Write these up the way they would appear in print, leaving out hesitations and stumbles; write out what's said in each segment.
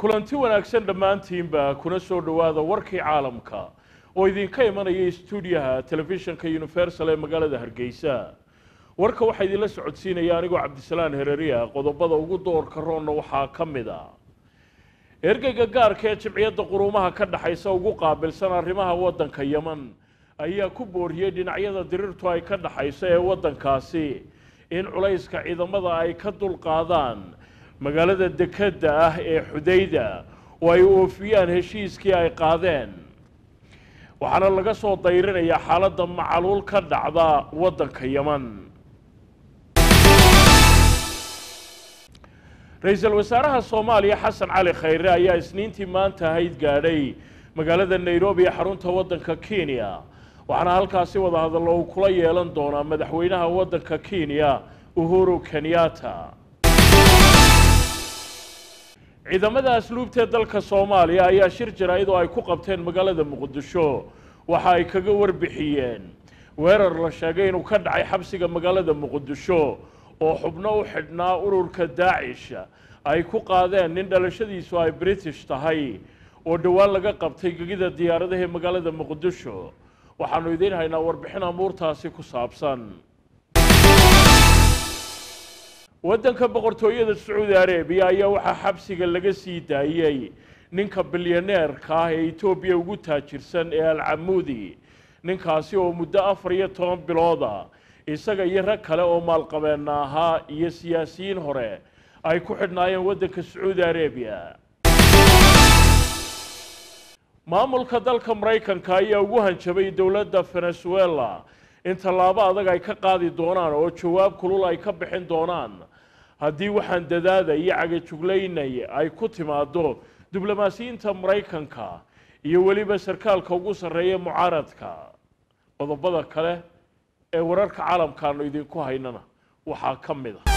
kulanti wanaagsan dhammaantiinba kuna soo dhawaada warkii caalamka oo idinka imanaya stuudiyaha telefishinka Universal ee magaalada Hargeysa. warka waxa idin la socodsiinaya anigoo Cabdisalaan Hereriya. qodobada ugu doorka roonna waxaa ka mid ah ergeyga gaarka ee jimciyadda quruumaha ka dhaxaysa ugu qaabilsan arrimaha waddanka Yemen ayaa ku booriyay dhinacyada dirirtu ay ka dhaxayso ee waddankaasi in culayska ciidamada ay ka dulqaadaan magaalada dekada ah ee Xudayda oo ay oofiyaan heshiiskii ay qaadeen. waxaana laga soo dayrinayaa xaaladda macaluul ka dhacda waddanka Yemen. ra'iisul wasaaraha Soomaaliya Xasan Cali Khayre ayaa isniintii maanta ahayd gaadhay magaalada Nairobi ee xarunta waddanka Kenya, waxaana halkaasi wada hadallo uu kula yeelan doonaa madaxweynaha waddanka Kenya Uhuru Kenyatta. ciidamada asluubta dalka Soomaaliya ayaa shir jaraa'id oo ay ku qabteen magaalada Muqdisho waxa ay kaga warbixiyeen weerar la sheegay inuu ka dhacay xabsiga magaalada Muqdisho oo xubno u xidhnaa ururka Daesh ay ku qaadeen nin dhalashadiisu ay British tahay oo dhawaan laga qabtay gegida diyaaradaha magaalada Muqdisho. waxaanu idin haynaa warbixin amuurtaasi ku saabsan. waddanka boqortooyada Sacuudi Arabiya ayaa waxaa xabsiga laga sii daayay ninka bilyaneerka ah ee Itoobiya ugu taajirsan ee Al-Amuudi. ninkaasi oo muddo 14 bilood isaga iyo rag kale oo maalqabeen ahaa iyo siyaasiyiin hore ay ku xidhnaayeen waddanka Sacuudi Arabiya. maamulka dalka Mareykanka ayaa ugu hanjabay dowladda Venezuela in tallaabo adag ay ka qaadi doonaan oo jawaab kulul ay ka bixin doonaan haddii waxaan dadaada iyo cagajuglaynay ay ku timaado diblomaasiyiinta Mareykanka iyo weliba sarkaalka ugu sarreeya mucaaradka. qodobada kale ee wararka caalamka aanu idinku haynana waxaa ka mid ah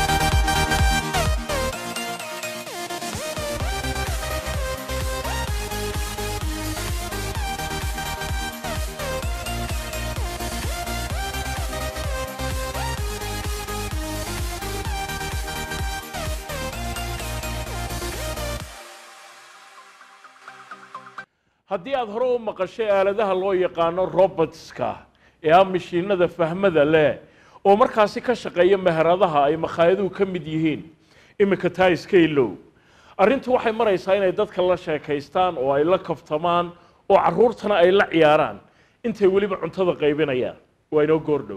haddii aad hore u maqashay aaladaha loo yaqaano robotska ee mashiinada fahmada leh oo markaasi ka shaqeeya meheradaha ay makhaayadu ka mid yihiin, imika taa iska ilow. arrintu waxay maraysaa inay dadka la sheekaystaan oo ay la kaftamaan oo carruurtana ay la ciyaaraan intay weliba cuntada qaybinayaan. waa inoo goordhow.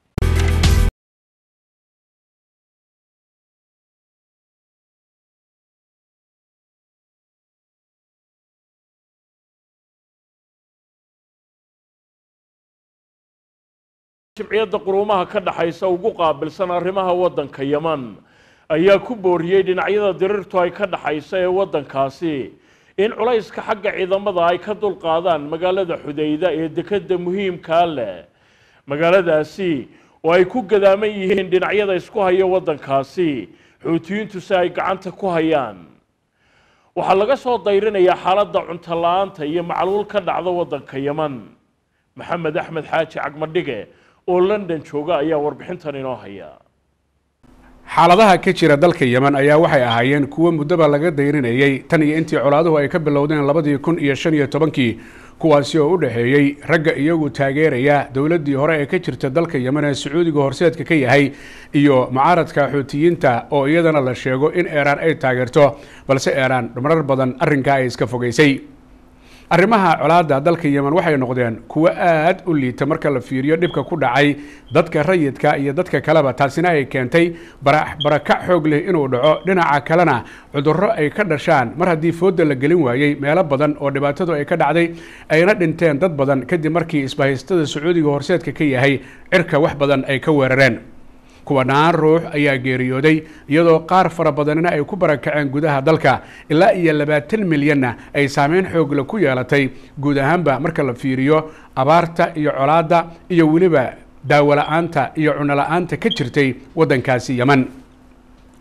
jimciyadda quruumaha ka dhaxaysa ugu qaabilsan arrimaha waddanka Yemen ayaa ku booriyay dhinacyada dirirtu ay ka dhaxayso ee waddankaasi in culayska xagga ciidamada ay ka dulqaadaan magaalada Xudayda ee dekada muhiimka leh. magaaladaasi oo ay ku gadaaman yihiin dhinacyada isku haya waddankaasi xuutiyiintu si ay gacanta ku hayaan. waxaa laga soo dayrinayaa xaaladda cunto la'aanta iyo macaluul ka dhacda waddanka Yemen. maxamed axmed xaaji cagmadhige oo London jooga ayaa warbixintan inoo haya. xaaladaha ka jira dalka Yemen ayaa waxay ahaayeen kuwa muddaba laga dayrinayay tan iyo intii colaaduhu ay ka bilowdeen 2015 kuwaasi oo u dhaxeeyay ragga iyagu taageeraya dawladdii hore ee ka jirta dalka Yemen ee Sacuudiga horseedka ka yahay iyo mucaaradka xuutiyiinta oo iyadana la sheego in Iran ay taageerto, balse Iran marar badan arrinka ay iska fogeysay. arrimaha colaadda dalka Yemen waxay noqdeen kuwa aad u liita marka la fiiriyo dhibka ku dhacay dadka rayidka iyo dadka kaleba, taasina ay keentay barakac xoog leh inuu dhaco. dhinaca kalena cudurro ay ka dhashaan mar haddii fooda la gelin waayay meelo badan oo dhibaatadu ay ka dhacday ayna dhinteen dad badan kadib markii isbahaystada Sacuudiga horseedka ka yahay cirka wax badan ay ka weerareen. kuwanaan ruux ayaa geeriyooday iyadoo qaar fara badanina ay ku barakaceen gudaha dalka, ilaa iyo 20 milyanna ay saameyn xoog leh ku yeelatay guud ahaanba marka la fiiriyo abaarta iyo colaadda iyo weliba daawo la'aanta iyo cunno la'aanta ka jirtay waddankaasi Yemen.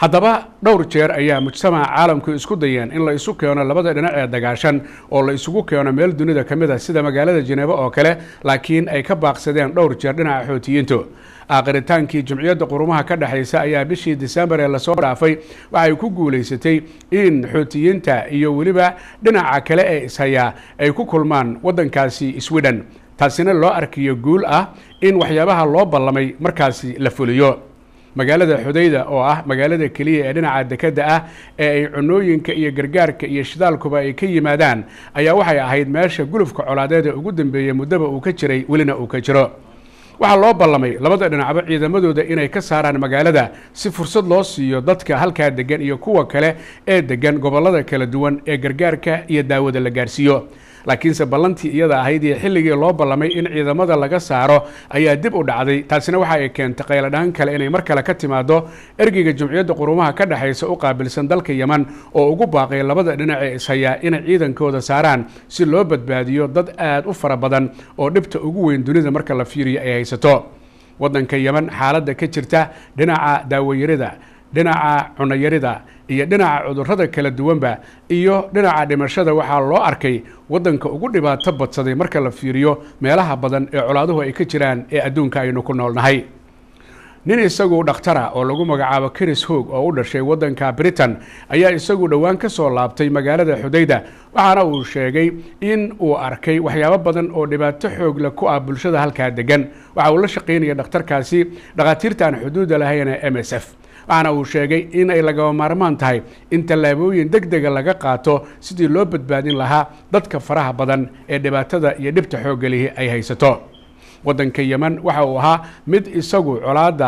haddaba dhowr jeer ayaa mujtamaca caalamku isku dayeen in la isu keeno labada dhinac ee dagaashan oo la isugu keeno meel dunida ka mid a sida magaalada Geneva oo kale, laakiin ay ka baaqsadeen dhowr jeer dhinaca Xuutiyiintu. aaqiritaankii Jumciyadda Qurumaha ka dhaxaysa ayaa bishii December ee la soo dhaafay waxay ku guuleysatay in Xuutiyiinta iyo weliba dhinaca kale ee ishaya ay ku kulmaan wadankaasi Sweden, taasina loo arkiyo guul ah in waxyaabaha loo ballamay markaasi la fuliyo. magaalada Xudayda oo ah magaalada kaliya ee dhinaca dekada ah ee ay cunooyinka iyo gargaarka iyo shidaalkuba ay ka yimaadaan ayaa waxay ahayd meesha gulufka colaadeed ee ugu dambeeyay muddaba uu ka jiray welina uu ka jiro. waxaa loo ballamay labada dhinacba ciidamadooda inay ka saaraan magaalada si fursad loo siiyo dadka halkaa degan iyo kuwa kale ee degan gobollada kala duwan ee gargaarka iyo daawada la gaarsiiyo. laakiinse ballantii iyada ahayd iyo xilligii loo ballamay in ciidamada laga saaro ayaa dib u dhacday. taasina waxa ay keentay qayladhaan kale inay mar kale ka timaado ergeyga Jumciyadda Qurumaha ka dhaxaysa u qaabilsan dalka Yemen oo ugu baaqay labada dhinac ee ishaya inay ciidankooda saaraan si loo badbaadiyo dad aad u fara badan oo dhibta ugu weyn dunida marka la fiiriyo ay haysato. wadanka Yemen xaaladda ka jirta dhinaca daawayarida, dhinaca cunayarida iyo dhinaca cudurrada kala duwanba iyo dhinaca dhimashada waxaa loo arkay wadanka ugu dhibaato badsaday marka la fiiriyo meelaha badan ee colaaduhu ay ka jiraan ee adduunka aynu ku noolnahay. nin isagu dhakhtara oo lagu magacaabo Chris Hoog oo u dhashay wadanka Britain ayaa isagu dhowaan ka soo laabtay magaalada Xudayda, waxaana uu sheegay in uu arkay waxyaabo badan oo dhibaato xoog leh ku ah bulshada halkaa degan. waxa uu la shaqeynaya dhakhtarkaasi dhaqaatiirta aan xuduuda lahayn ee MSF, waxaana uu sheegay in ay lagama maarmaan tahay in tallaabooyin degdega laga qaato sidii loo badbaadin lahaa dadka faraha badan ee dhibaatada iyo dhibta xoogga lihi ay haysato. wadanka Yemen waxa uu ahaa mid isagu colaada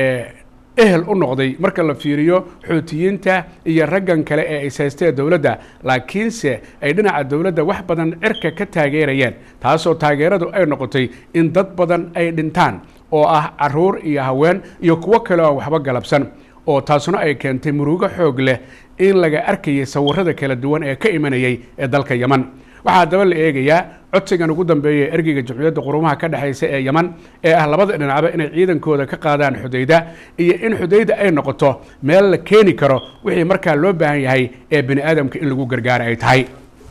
ehel u noqday marka la fiiriyo Xuutiyiinta iyo raggan kale ee isaystay dawladda, laakiinse ay dhinaca dawladda wax badan cirka ka taageerayeen, taasoo taageeradu ay noqotay in dad badan ay dhintaan oo ah caruur iyo haween iyo kuwo kale oo waxba galabsan, oo taasuna ay keentay murugo xoog leh in laga arkayay sawirrada kala duwan ee ka imanayay ee dalka Yemen. waxaa daba la eegayaa codsigan ugu dambeeyay ergeyga Jumciyadda Qurumaha ka dhaxaysa ee Yemen ee ah labada dhinacba inay ciidankooda ka qaadaan Xudayda iyo in Xudayda ay noqoto meel la keeni karo wixii markaa loo baahan yahay ee bini aadamka in lagu gargaaro ay tahay.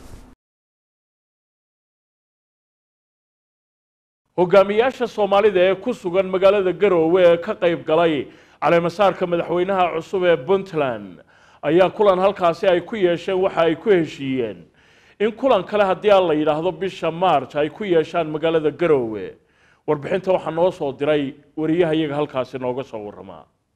hogaamiyaasha Soomaalida ee ku sugan magaalada Garowe ee ka qayb galay caleemasaarka madaxweynaha cusub ee Puntland ayaa kulan halkaasi ay ku yeesheen waxa ay ku heshiiyeen in kulan kale haddii la yiraahdo bisha March ay ku yeeshaan magaalada Garowe. warbixinta waxa noo soo diray wariyaha iyaga halkaasi nooga soo warama.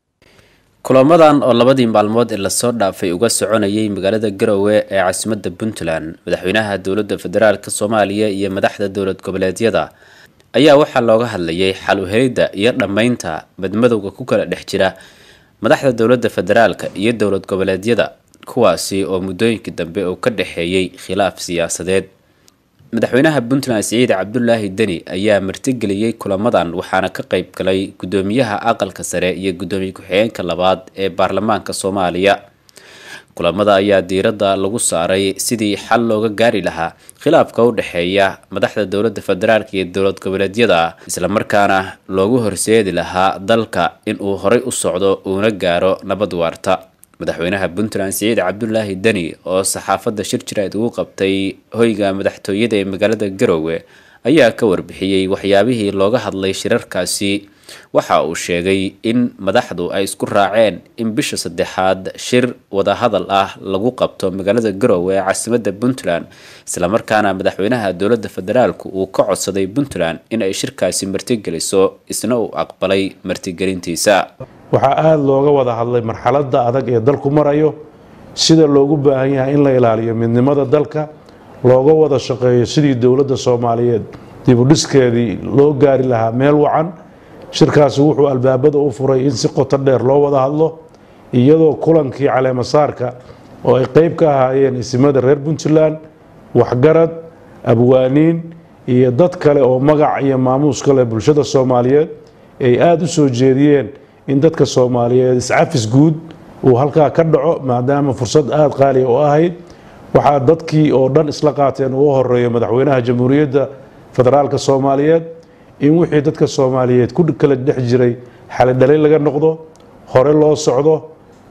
kulamadan oo labadii maalmood ee la soo dhaafay uga soconayay magaalada Garowe ee caasimadda Puntland, madaxweynaha dowladda federaalka Soomaaliya iyo madaxda dowlad goboleedyada ayaa waxaa looga hadlayay xal u helidda iyo dhamaynta madmadowga ku kala dhex jira madaxda dowladda federaalka iyo dowlad goboleedyada, kuwaasi oo muddooyinkii dambe uu ka dhaxeeyay khilaaf siyaasadeed. madaxweynaha Puntland Siciid Cabdullaahi Deni ayaa martigeliyay kulamadan, waxaana ka qayb galay gudoomiyaha aqalka sare iyo gudoomiye ku-xigeenka labaad ee baarlamaanka Soomaaliya. kulamada ayaa diiradda lagu saaray sidii xal looga gaari lahaa khilaafka u dhaxeeya madaxda dowladda federaalka iyo dowlad goboleedyada, isla markaana loogu horseedi lahaa dalka in uu horay u socdo uuna gaaro nabad waarta. madaxweynaha Puntland Siciid Cabdullaahi Deni oo saxaafadda shir jirayd ugu qabtay hoyga madaxtooyada ee magaalada Garowe ayaa ka warbixiyay waxyaabihii looga hadlay shirarkaasi. waxa uu sheegay in madaxdu ay isku raaceen in bisha saddexaad shir wada hadal ah lagu qabto magaalada Garowe ee caasimadda Puntland, isla markaana madaxweynaha dowladda federaalku uu ka codsaday Puntland in ay shirkaasi martigeliso, isna uu aqbalay martigelintiisa. waxaa aad looga wada hadlay marxaladda adag ee dalku marayo, sida loogu baahan yahay in la ilaaliyo midnimada dalka, looga wada shaqeeyo sidii dowladda Soomaaliyeed dib u dhiskeedii loo gaari lahaa meel wacan. shirkaasi wuxuu albaabada u furay in si qoto dheer loo wada hadlo, iyadoo kulankii caleemasaarka oo ay qayb ka ahaayeen isimada reer Puntland, waxgarad, abwaaniin iyo dad kale oo magac iyo maamuus kale bulshada Soomaaliyeed ay aad u soo jeediyeen in dadka Soomaaliyeed iscafis guud uu halkaa ka dhaco, maadaama fursad aad qaali u ahayd. waxaa dadkii oo dhan isla qaateen ugu horeeyo madaxweynaha jamhuuriyadda federaalka Soomaaliyeed in wixii dadka Soomaaliyeed ku kala dhex jiray xal dhalay laga noqdo, hore loo socdo,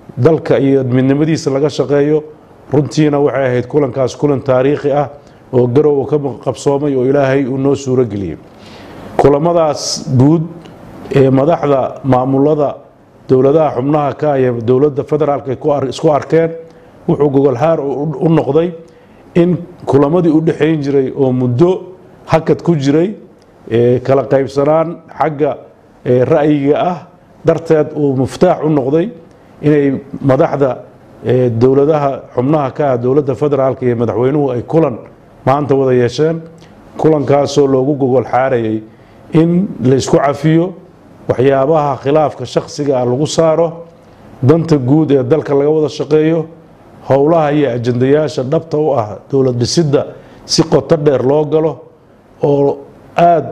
dalka iyo midnimadiisa laga shaqeeyo runtiina waxay ahayd kulankaas kulan taariikhi ah oo garow ka qabsoomay oo ilaahay uu noo suuro geliyay kulamadaas guud ee madaxda maamulada dowladaha xubnaha ka iyo dowladda federaalka isku arkeen wuxuu gogol xaar u noqday in kulamadii u dhaxayn jiray oo muddo hakad ku jiray kala qaybsanaan xagga ra'yiga ah darteed uu muftaax u noqday inay madaxda dowladaha xubnaha ka ah dowladda federaalka iyo madaxweynuhu ay kulan maanta wada yeesheen kulankaasoo loogu gogol xaarayay in la isku cafiyo waxyaabaha khilaafka shakhsiga ah lagu saaro danta guud ee dalka laga wada shaqeeyo howlaha iyo ajandayaasha dhabta u ah dowlad dhisidda si qoto dheer loo galo oo aad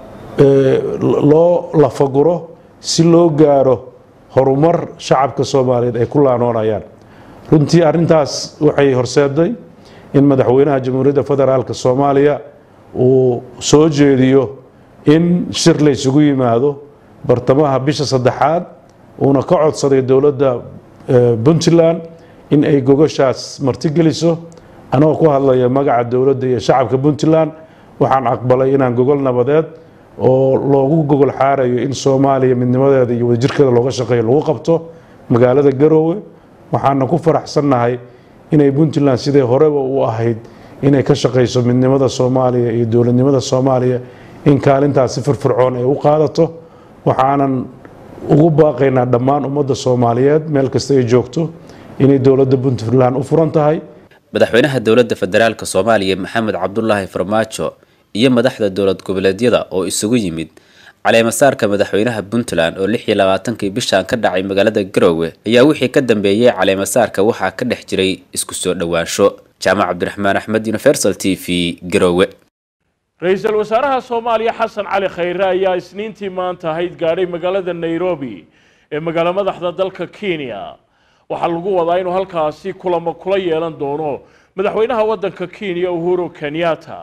loo lafaguro si loo gaaro horumar shacabka Soomaaliyeed ay ku laanoonayaan runtii arintaas waxay horseeday in madaxweynaha jamhuuriyadda federaalka Soomaaliya uu soo jeediyo in shir la isugu yimaado bartamaha bisha saddexaad uuna ka codsaday dowladda Puntland in ay gogoshaas martigeliso anoo ku hadlaya magaca dowladda iyo shacabka Puntland waxaan aqbalay inaan gogol nabadeed oo loogu gogol xaarayo in Soomaaliya midnimadeeda iyo wadajirkeeda looga shaqeeyo lagu qabto magaalada Garowe waxaana ku faraxsanahay inay Puntland sidii horeba u ahayd inay ka shaqeyso midnimada Soomaaliya iyo dowladnimada Soomaaliya in kaalintaas firfircoon ay u qaadato waxaanan ugu baaqaynaa dhammaan ummadda Soomaaliyeed meel kasta ay joogto inay dowladda Puntland u furan tahay madaxweynaha dowladda federaalka Soomaaliya Maxamed Cabdullaahi Farmaajo iyo madaxda dowlad goboleedyada oo isugu yimid caleemasaarka madaxweynaha Puntland oo 26 bishan ka dhacay magaalada Garowe ayaa wixii ka dambeeyay caleemasaarka waxa ka dhex jiray isku soo dhawaansho Jaamac Cabdiraxmaan Axmed Universal TV Garowe ra'iisul wasaaraha Soomaaliya Xasan Cali Khayre ayaa isniintii maanta ahayd gaaray magaalada Nairobi ee magaalada madaxda dalka Kenya waxa lagu wadaa inuu halkaasi kulamo kula yeelan doono madaxweynaha wadanka Kenya Uhuru Kenyatta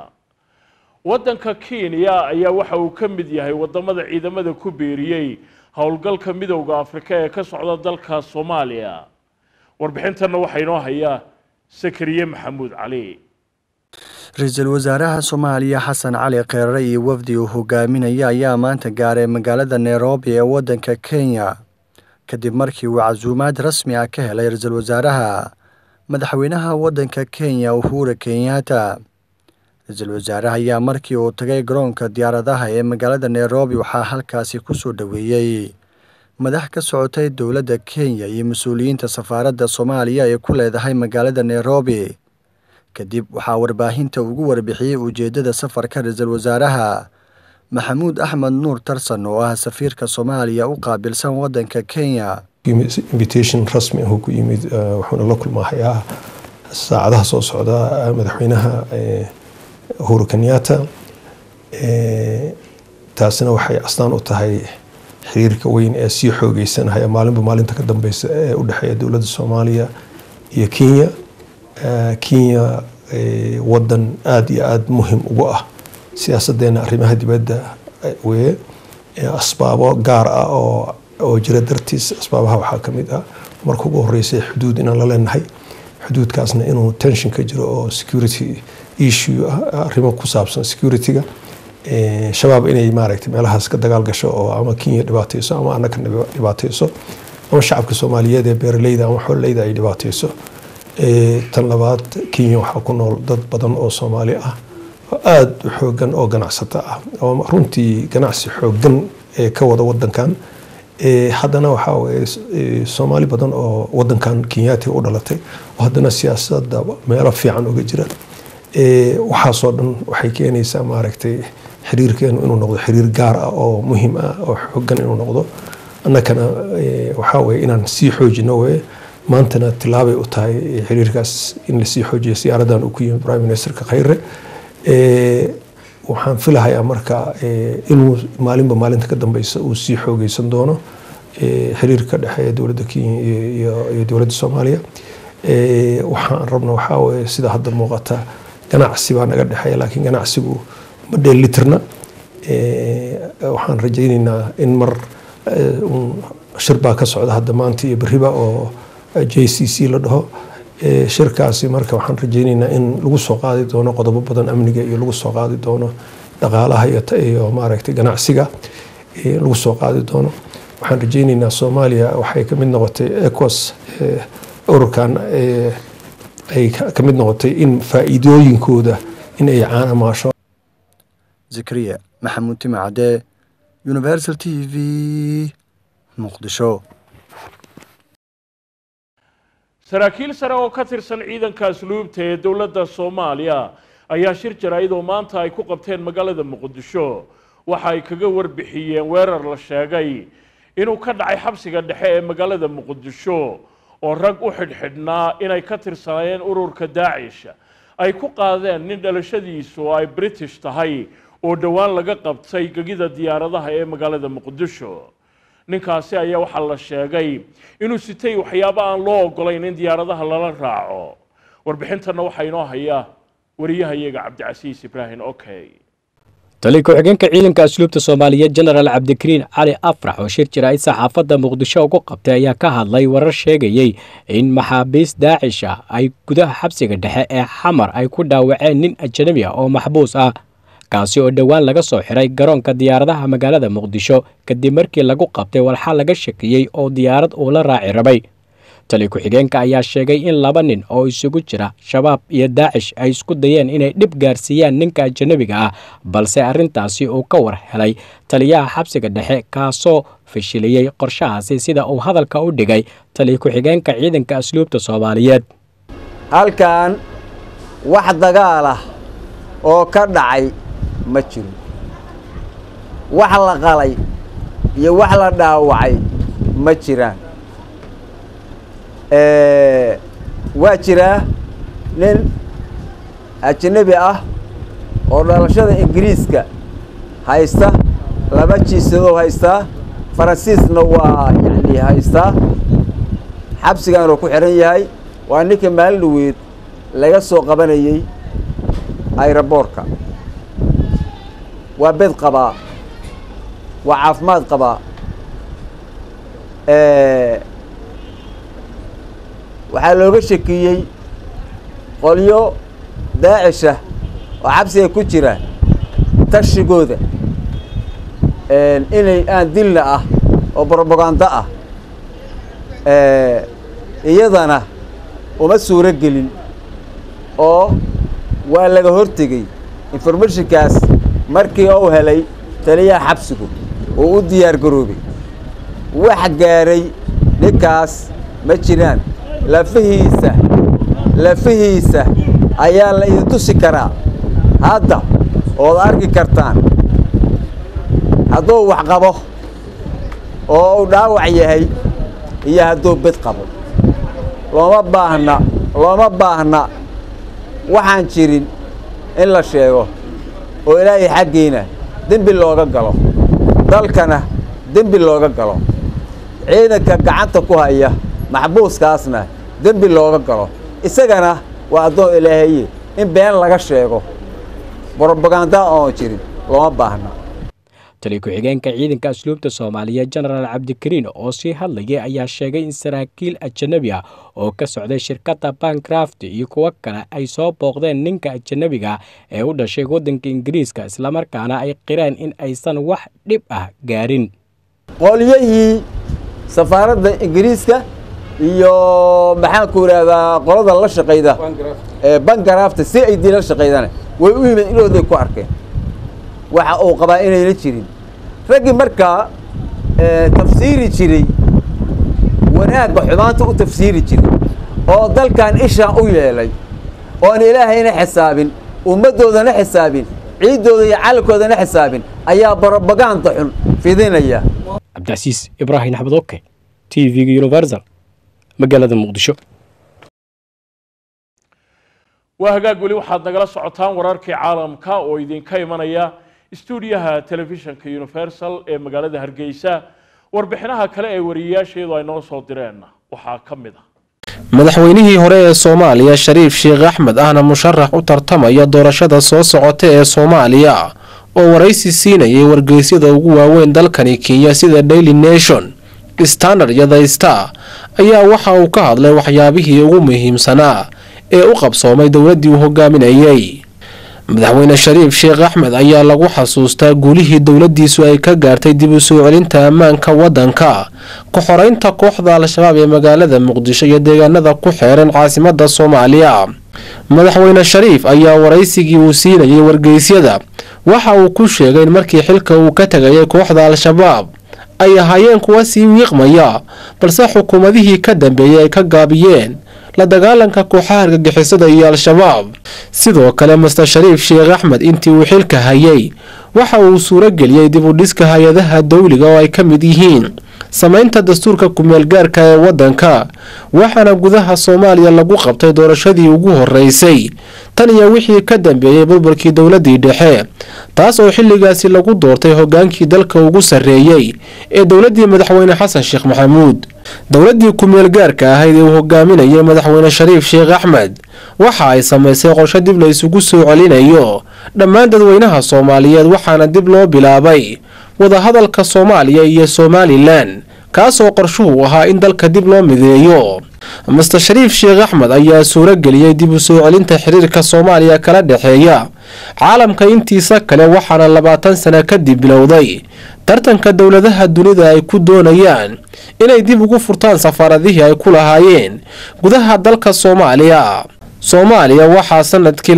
wadanka Kenya ayaa waxa uu ka mid yahay wadamada ciidamada ku beeriyay howlgalka midowga Afrika ee ka socda dalka Soomaaliya warbixintana waxa inoo haya Sakariye Maxamuud Cali ra'iisul wasaaraha Soomaaliya Xasan Cali Khayre iyo wafdi uu hogaaminaya ayaa maanta gaaray magaalada Nairobi ee wadanka Kenya kadib markii uu casuumaad rasmi ah ka helay ra'iisul wasaaraha madaxweynaha wadanka Kenya Uhuru Kenyatta ra'iisul wasaaraha ayaa markii uu tagay garoonka diyaaradaha ee magaalada Nairobi waxaa halkaasi ku soo dhaweeyay madax ka socotay dowladda Kenya iyo mas'uuliyiinta safaaradda Soomaaliya ee ku leedahay magaalada Nairobi kadib waxaa warbaahinta ugu warbixiyay ujeedada safarka ra'iisul wasaaraha Maxamuud Axmed Nuur Tarsan oo ah safiirka Soomaaliya u qaabilsan wadanka Kenya invitation rasmi ah ku yimid wuxuuna la kulmayaa saacadaha soo socda madaxweynaha Uhuru Kenyatta taasina waxay astaan u tahay xiriirka weyn ee sii xoogeysanaya maalinta ka dambaysa ee u dhaxeeya dowladda Soomaaliya iyo Kenya Kenya wadan aad iyo aad muhiim ugu ah siyaasadeena arrimaha dibadda weeye asbaabo gaar ah oo jira dartiis asbaabaha waxaa ka mid ah markii ugu horeysay xuduud inaan la leenahay xuduudkaasna inuu tension ka jiro oo security issue arrimo ku saabsan security-ga shabaab inay maaragtay meelahaas ka dagaal gasho oo ama Kenya dhibaatayso ama anaka dhibaatayso ama shacabka Soomaaliyeed ee beeraleyda ama xoololeyda ay dhibaatayso tan labaad Kenya waxa ku nool dad badan oo Soomaali ah aad u xoogan oo ganacsata ah oo runtii ganacsi xoogan ee ka wada wadankan haddana waxa weeye Soomaali badan oo wadankan Kenyatta u dhalatay oo haddana siyaasadda meelo fiican uga jira waxa soo dhan waxay keenaysaa maaragtay xiriirkeenu inuu noqdo xiriir gaar ah oo muhiim ah oo xoogan inuu noqdo annakana waxa weeye inaan sii xoojino weeye maantana tilaabay u tahay xiriirkaas in la sii xoojiyo siyaaradan uu ku yimid Prime Minister Khayre waxaan filahayaa marka inuu maalinta ka dambaysa uu sii xoogeysan doono xiriirka dhexeeya dowladda Kenya iyo dowladda Soomaaliya waxaan rabnaa waxa weeye sida hadda muuqata ganacsi baa naga dhexeeya laakiin ganacsigu ma dheelitirna waxaan rajaynaynaa in mar shir baa ka socda hadda maanta iyo bariba oo JCC la dhaho. Shirkaasi marka waxaan rajaynaynaa in lagu soo qaadi doono qodobo badan amniga iyo lagu soo qaadi doono dhaqaalaha iyo maaragtay ganacsiga lagu soo qaadi doono. waxaan rajaynaynaa Soomaaliya waxay ka mid noqotay ECOWAS ururkan ay ka mid noqotay in faa'iidooyinkooda in ay caanaamaasho. Zakariya Maxamuud Timacade, Universal TV, Muqdisho. saraakiil sare oo ka tirsan ciidanka asluubta ee dowladda Soomaaliya ayaa shir jaraa'id oo maanta ay ku qabteen magaalada Muqdisho waxa ay kaga warbixiyeen weerar la sheegay inuu ka dhacay xabsiga dhexe ee magaalada Muqdisho oo rag u xidhxidhnaa inay ka tirsanayeen ururka Daesh ay ku qaadeen nin dhalashadiisu ay British tahay oo dhawaan laga qabtay gagida diyaaradaha ee magaalada Muqdisho. ninkaasi ayaa waxa la sheegay inuu sitay waxyaabo aan loo ogolayn in diyaaradaha lala raaco. warbixintana waxa inoo haya wariyahayaga Cabdicasiis Ibrahim Okay. taliye ku-xigeenka ciidanka asluubta Soomaaliyeed General Cabdikariin Cali Afrax oo shir jaraa'id saxaafadda Muqdisho ugu qabtay ayaa ka hadlay warar sheegayay in maxaabiis Daesh ay gudaha xabsiga dhexe ee Xamar ay ku dhaawaceen nin ajnabi ah oo maxbuus ah kaasi oo dhawaan laga soo xiray garoonka diyaaradaha magaalada Muqdisho kadib markii lagu qabtay walxa laga shakiyay oo diyaarad uu la raaci rabay. taliye ku-xigeenka ayaa sheegay in 2 nin oo isugu jira shabaab iyo Daesh ay isku dayeen inay dhib gaarsiiyaan ninka ajnabiga ah balse arrintaasi uu ka war helay taliyaha xabsiga dhexe kaasoo fashiliyay qorshahaasi sida uu hadalka u dhigay taliye ku-xigeenka ciidanka asluubta Soomaaliyeed. halkan wax dagaal ah oo ka dhacay ma jiro, wax la qalay iyo wax la dhaawacay ma jiraan. waa jira nin ajnabi ah oo dhalashada Ingiriiska haysta 2 jiisadoo haysta Faransiisna waa haysta xabsigan oo ku xiran yahay waa ninka maalduweed laga soo qabanayay aeroboortka. waa bed qaba waa caafimaad qaba waxaa looga shakiyey qolyo Daesh oo xabsiga ku jira tashigooda inay aan dilna ah oo propaganda ah iyadana uma suuro gelin oo waa laga hortegay informationkaas markii uu helay taliyaha xabsigu oo u diyaar garoobay. wax gaaray ninkaas ma jiraan. lafihiisa ayaa la idin tusi karaa hadda ood arki kartaan hadduu wax qabo oo uu dhaawac yahay iyo hadduu bed qabo. looma baahna waxaan jirin in la sheego oo Ilaahay xaggiina dembi looga galo, dalkana dembi looga galo, ciidanka gacanta ku haya maxbuuskaasna dembi looga galo. isagana waa adoon Ilaahay in been laga sheego propaganda oo jirin looma baahna. taliye ku-xigeenka ciidanka asluubta Soomaaliyeed General Cabdikariin oo sii hadlayay ayaa sheegay in saraakiil ajnabi ah oo ka socday shirkadda Bancraft iyo kuwa kale ay soo booqdeen ninka ajnabiga ee u dhashay waddanka Ingiriiska isla markaana ay qireen in aysan wax dhib ah gaarin. qolyihii safaaradda Ingiriiska iyo maxaan ku raadaa qolada la shaqeeyda Bancraft si ay dil la shaqeeydan way u yimid inooday ku arkeen waxa uu qabaa inay la jirin. ragii markaa tafsiiri jiray wanaagga xumaanta u tafsiiri jiray oo dalkan isha u yeelay oo Ilaahayna xisaabin ummadoodana xisaabin ciidooda iyo calakoodana xisaabin ayaa propaganda xun fidinaya. Cabdicasiis Ibrahim Axmed Okay, TV Universal, magaalada Muqdisho. وهجاج ولي واحد نقل صعطان وراركي عالم كا ويدين كيمانيا استوديوها تلفزيون كيونيفرسال مقالة هرجيسة warbixinaha kale ee wariyaasheedu ay noo soo direen waxa kamid ah madaxweynihii hore ee Soomaaliya Shariif Sheekh Axmed ahna musharax u tartamaya doorashada soo socota ee Soomaaliya oo waraysi siinayay wargeysyada ugu waaweyn dalkani Kenya sida Daily Nation Standard iyo The Star ayaa waxa uu ka hadlay waxyaabihii ugu muhiimsanaa ee u qabsoomay dowladdii uu hogaaminayay. madaxweyne Shariif Sheekh Axmed ayaa lagu xasuustaa guulihii dowladdiisu ay ka gaartay dib u soo celinta ammaanka waddanka, ku xoreynta kooxda Al-Shabaab ee magaalada Muqdisho iyo deegaanada ku xeeran caasimadda Soomaaliya. madaxweyne Shariif ayaa waraysigii uu siinayay wargeysyada waxa uu ku sheegay in markii xilka uu ka tagay kooxda Al-Shabaab ay ahaayeen kuwa sii wiiqmaya, balse xukuumadihii ka dambeeyay ay ka gaabiyeen la dagaalanka kooxaha argagixisada iyo Al-Shabaab. sidoo kale Mr. Shariif Sheekh Axmed intii uu xilka hayay waxa uu suuro geliyay dib u dhiska hay'adaha dawliga oo ay ka mid yihiin samaynta dastuurka kumeel gaarka ee waddanka, waxaana gudaha Soomaaliya lagu qabtay doorashadii ugu horeysay tan iyo wixii ka dambeeyay burburkii dowladii dhexe, taas oo xilligaasi lagu doortay hogaankii dalka ugu sareeyay ee dowladii madaxweyne Xasan Sheekh Maxamuud. dowladii kumeel gaarka ahayd ee uu hogaaminayay madaxweyne Shariif Sheekh Axmed waxa ay samaysay qorshe dib la isugu soo celinayo dhammaan dadweynaha Soomaaliyeed, waxaana dib loo bilaabay wada hadalka Soomaaliya iyo Somaliland kaasoo qorshuhu ahaa in dalka dib loo mideeyo. Mr. Shariif Sheekh Axmed ayaa suuro geliyay dib u soo celinta xiriirka Soomaaliya kala dhaxeeya caalamka intiisa kale, waxaana 20 sano kadib bilowday tartanka dowladaha dunida ay ku doonayaan inay dib ugu furtaan safaaradihii ay ku lahaayeen gudaha dalka Soomaaliya. Soomaaliya waxaa sanadkii